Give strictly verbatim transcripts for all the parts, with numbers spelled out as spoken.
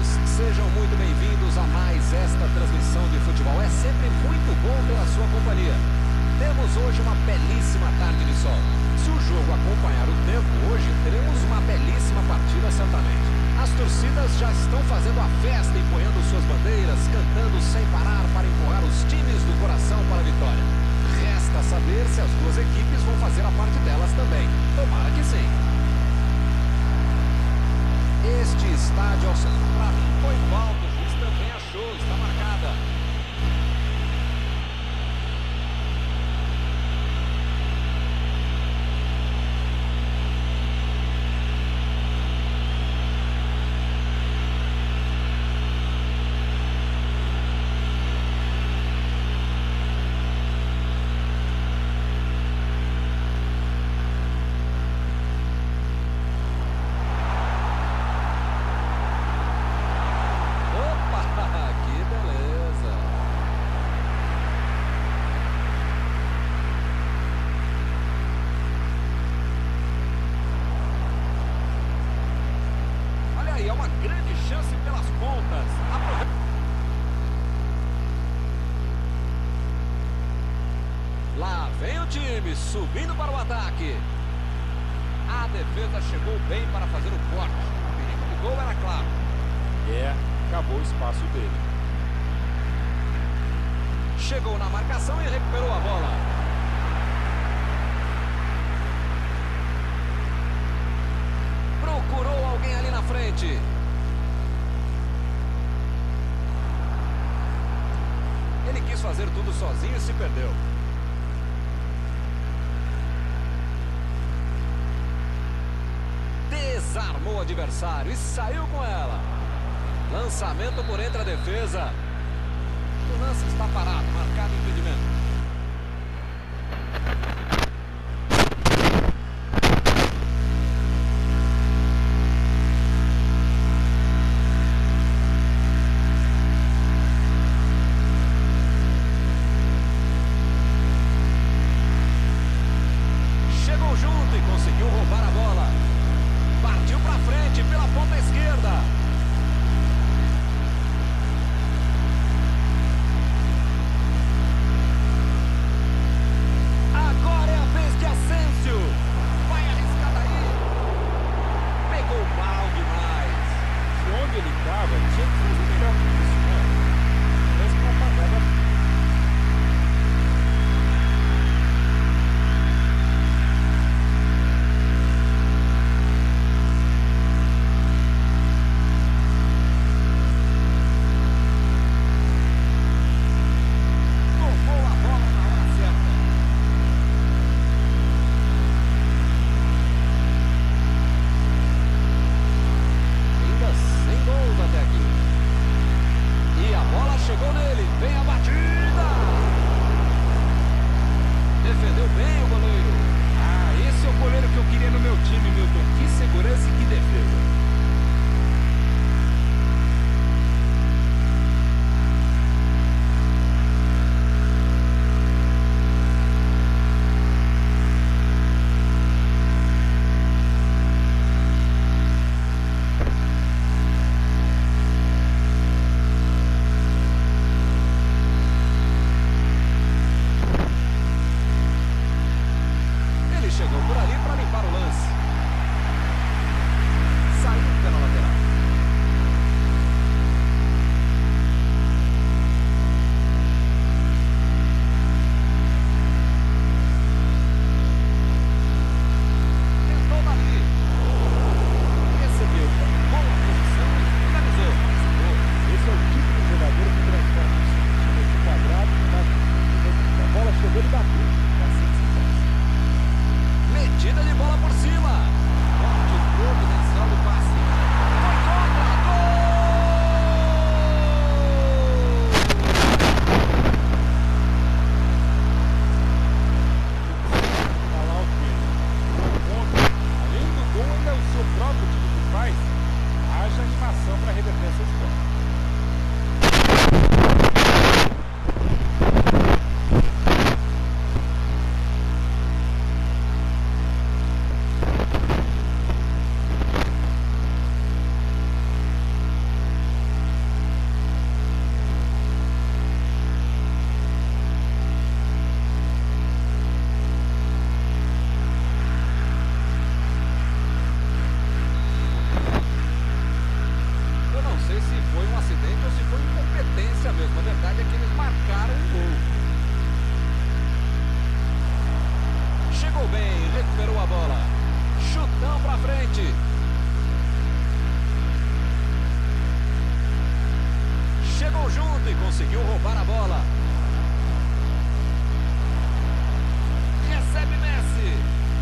amigos, sejam muito bem-vindos a mais esta transmissão de futebol. É sempre muito bom ter a sua companhia. Temos hoje uma belíssima tarde de sol. Se o jogo acompanhar o tempo, hoje teremos uma belíssima partida certamente. As torcidas já estão fazendo a festa, empunhando suas bandeiras, cantando sem parar para empurrar os times do coração para a vitória. Resta saber se as duas equipes vão fazer a parte delas também. Tomara que sim. Este estádio, ao centro, para mim, foi falta. O juiz também achou, está marcada. É uma grande chance pelas pontas. Aprove... Lá vem o time subindo para o ataque. A defesa chegou bem para fazer o corte. O perigo do gol era claro. É, acabou o espaço dele. Chegou na marcação e recuperou a bola. Procurou alguém ali na frente. Ele quis fazer tudo sozinho e se perdeu. Desarmou o adversário e saiu com ela. Lançamento por entre a defesa. O lance está parado, marcado impedimento. foi um acidente ou se foi incompetência mesmo. A verdade é que eles marcaram um gol. Chegou bem, recuperou a bola. Chutão pra frente. Chegou junto e conseguiu roubar a bola. Recebe Messi.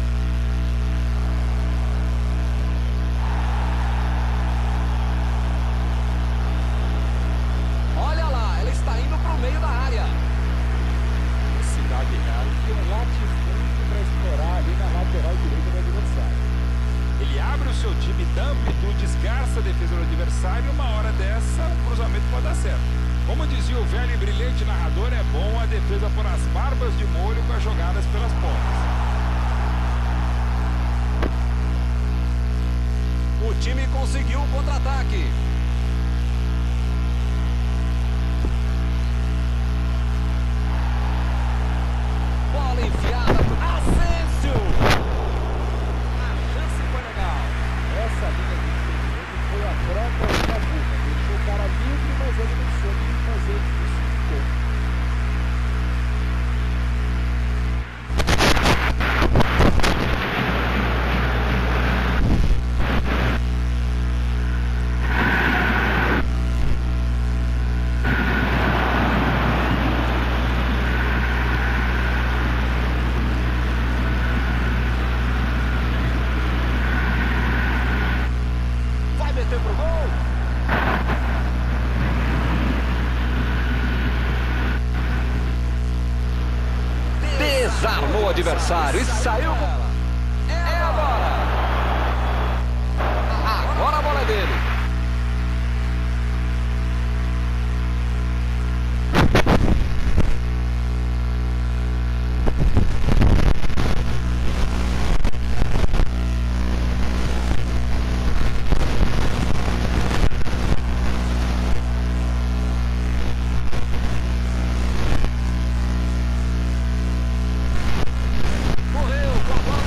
Olha lá, ela está indo para o meio da área. Cidade Real tem um latifúndio para explorar ali na lateral direita do adversário. Ele abre o seu time, dá amplitude, esgarça a defesa do adversário e uma hora dessa o cruzamento pode dar certo. Como dizia o velho e brilhante narrador, é bom a defesa pôr as barbas de molho com as jogadas pelas pontas. O time conseguiu o contra-ataque. Bola enfiada pro Asensio. A chance foi legal. Essa linha de fundo foi a troca da burra. Deixou o cara livre, mas ele não soube fazer isso de gol. Vai meter pro gol. Desarmou o adversário e saiu. É agora. Agora a bola é dele. Correu com a bola.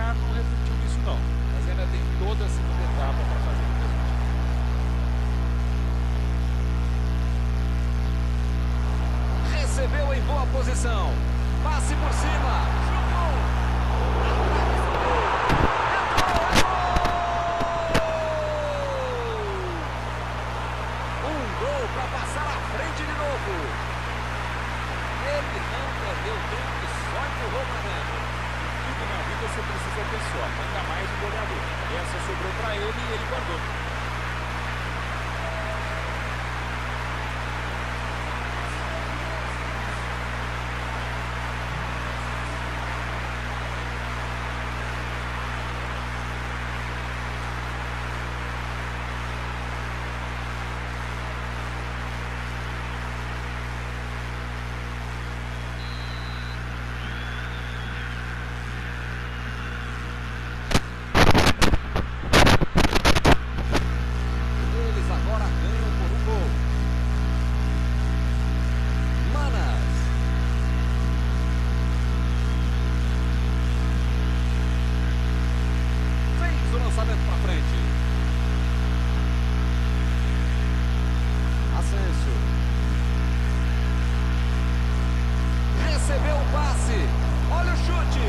V A R não refletiu nisso não, mas ainda tem toda a segunda etapa para fazer o pênalti. Recebeu em boa posição. Passe por cima. Chutou. Um gol para passar à frente de novo. Ele não perdeu tempo e só empurrou para dentro. Tudo na vida você precisa ter sorte, ainda mais o goleador. Essa sobrou para ele e ele guardou. Recebeu o passe. Olha o chute.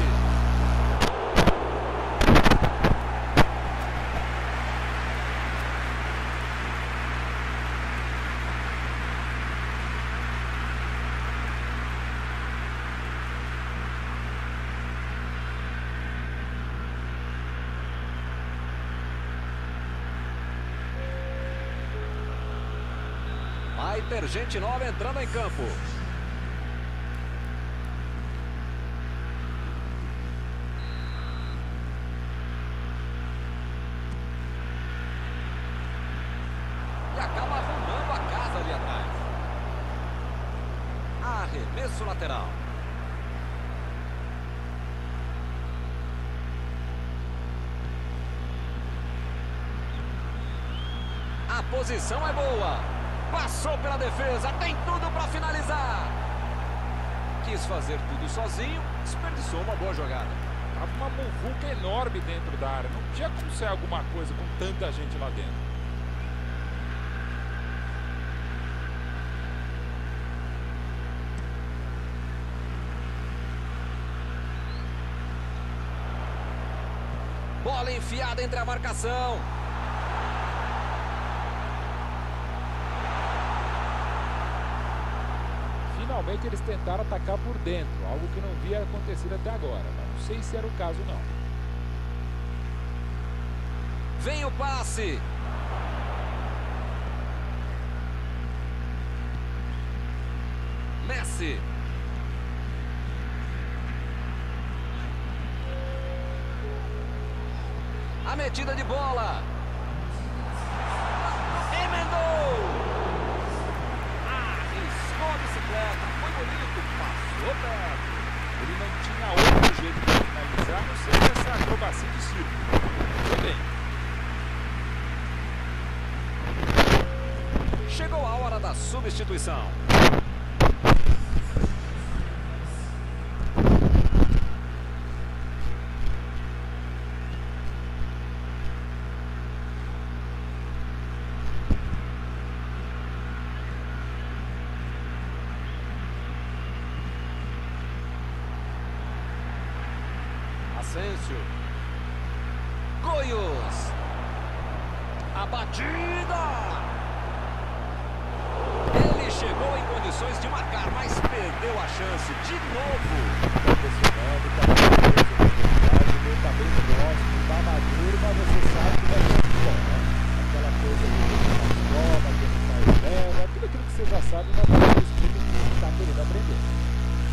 Vai ter gente nova entrando em campo. Acaba arrumando a casa ali atrás. Arremesso lateral. A posição é boa. Passou pela defesa, tem tudo para finalizar. Quis fazer tudo sozinho, desperdiçou uma boa jogada. Tava uma muvuca enorme dentro da área. Não tinha como ser alguma coisa com tanta gente lá dentro. Bola enfiada entre a marcação. Finalmente eles tentaram atacar por dentro, algo que não havia acontecido até agora, mas não sei se era o caso não. Vem o passe. Messi. A metida de bola. Emendou. Arriscou a bicicleta. Foi bonito. Passou perto. Ele não tinha outro jeito de finalizar, não sei essa acrobacia de circo. Foi bem. Chegou a hora da substituição. Asensio. Goios. A batida. Ele chegou em condições de marcar, mas perdeu a chance de novo. Impressionante, tá bem tá bem próximo, tá maduro, mas você sabe que vai ser bom, né? Aquela coisa que não faz prova, que não faz leva, tudo aquilo que você já sabe, mas vai ter que está querendo aprender.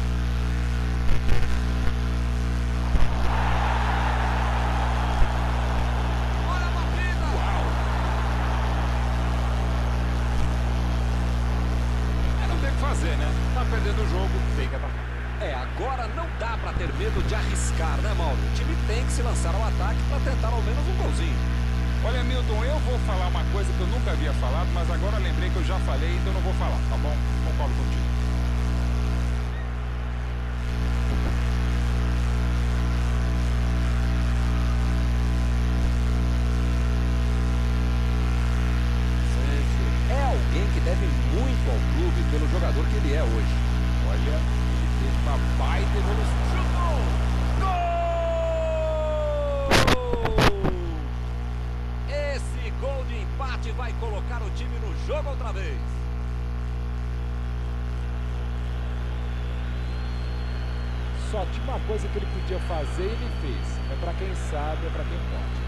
Fazer, né? Tá perdendo o jogo, tem que atacar. É, agora não dá pra ter medo de arriscar, né, Mauro? O time tem que se lançar ao ataque pra tentar ao menos um golzinho. Olha, Milton, eu vou falar uma coisa que eu nunca havia falado, mas agora lembrei que eu já falei, então não vou falar, tá bom? Concordo contigo. ele é hoje. Olha, ele teve uma baita evolução. Chutou! Gol! Esse gol de empate vai colocar o time no jogo outra vez. Só tinha uma coisa que ele podia fazer e ele fez. É para quem sabe, é para quem pode.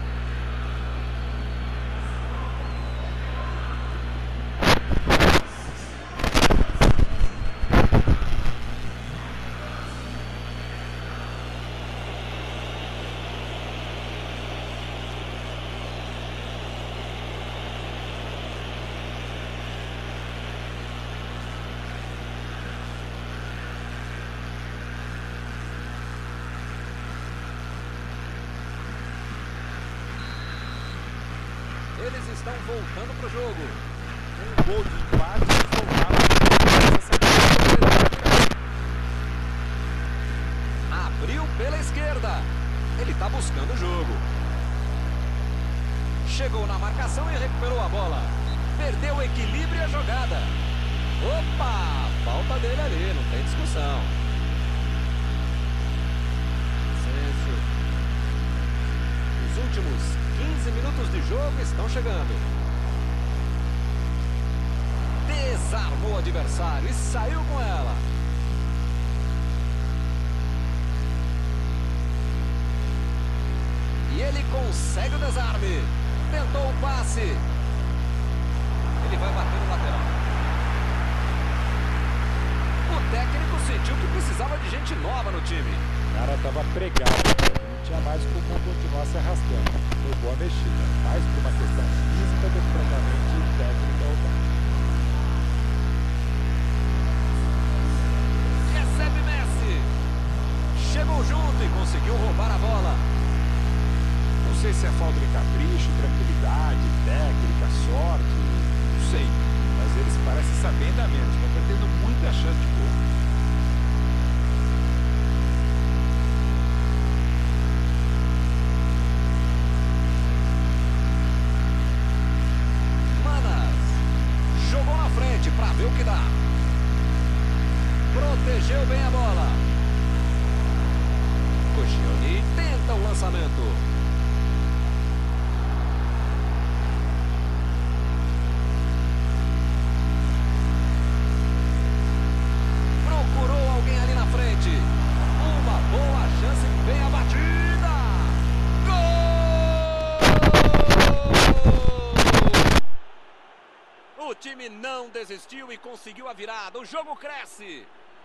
Eles estão voltando para o jogo. Um gol de empate e voltava. Abriu pela esquerda. Ele está buscando o jogo. Chegou na marcação e recuperou a bola. Perdeu o equilíbrio e a jogada. Opa! Falta dele ali, não tem discussão. Os últimos quinze minutos de jogo estão chegando. Desarmou o adversário e saiu com ela. E ele consegue o desarme. Tentou o passe. Ele vai bater no lateral. O técnico sentiu que precisava de gente nova no time. O cara estava pregado. Não tinha mais como continuar se arrastando. Foi boa mexida. Mais por uma questão física do que propriamente técnica ou não. Recebe Messi. Chegou junto e conseguiu roubar a bola. Não sei se é falta de capricho, tranquilidade, técnica, sorte. Não sei. Mas eles parecem saber ainda menos. Estão perdendo muita chance de gol. Para ver o que dá. Protegeu bem a bola. Koscielny tenta o lançamento. Procurou alguém ali na frente. Uma boa chance, bem abatida. Gol! O time não desistiu e conseguiu a virada. O jogo cresce.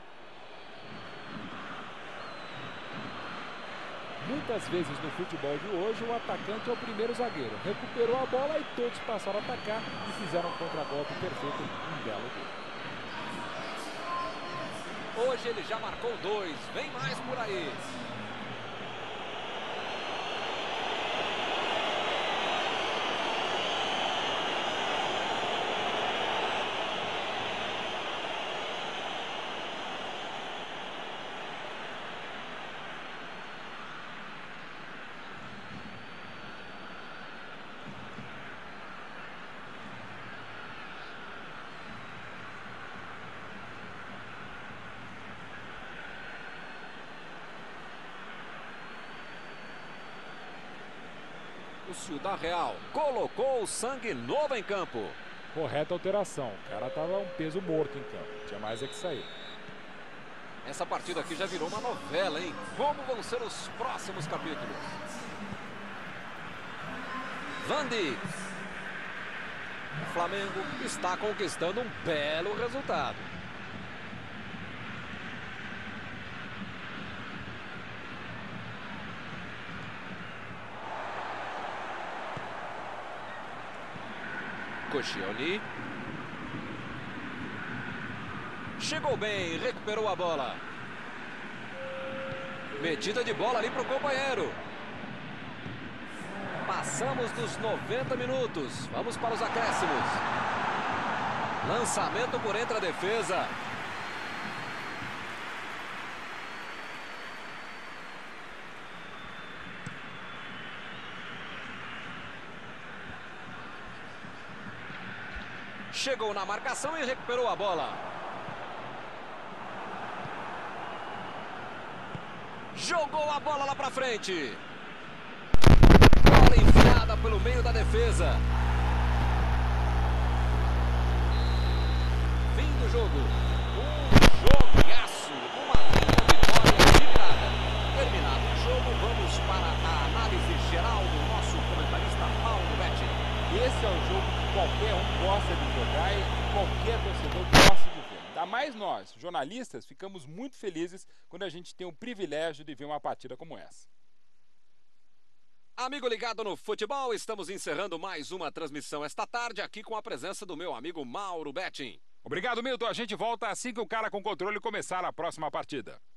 Muitas vezes no futebol de hoje o atacante é o primeiro zagueiro. Recuperou a bola e todos passaram a atacar e fizeram um contragolpe perfeito. Um belo gol. Hoje ele já marcou dois. Vem mais por aí. O Ciudad Real colocou o sangue novo em campo. Correta alteração. O cara tava um peso morto em campo. Tinha mais é que sair. Essa partida aqui já virou uma novela, hein? Como vão ser os próximos capítulos? Van Dijk. O Flamengo está conquistando um belo resultado. Koscielny. Chegou bem, recuperou a bola. Metida de bola ali para o companheiro. Passamos dos noventa minutos. Vamos para os acréscimos. Lançamento por entre a defesa. Chegou na marcação e recuperou a bola. Jogou a bola lá pra frente. Bola enfiada pelo meio da defesa. Fim do jogo. Um jogaço. Uma linda vitória de virada. Terminado o jogo, vamos para a análise geral do nosso comentarista Mauro Betti. Esse é o jogo que qualquer um gosta de jogar e qualquer torcedor gosta de ver. Ainda mais nós, jornalistas, ficamos muito felizes quando a gente tem o privilégio de ver uma partida como essa. Amigo ligado no futebol, estamos encerrando mais uma transmissão esta tarde aqui com a presença do meu amigo Mauro Betting. Obrigado, Milton. A gente volta assim que o cara com controle começar a próxima partida.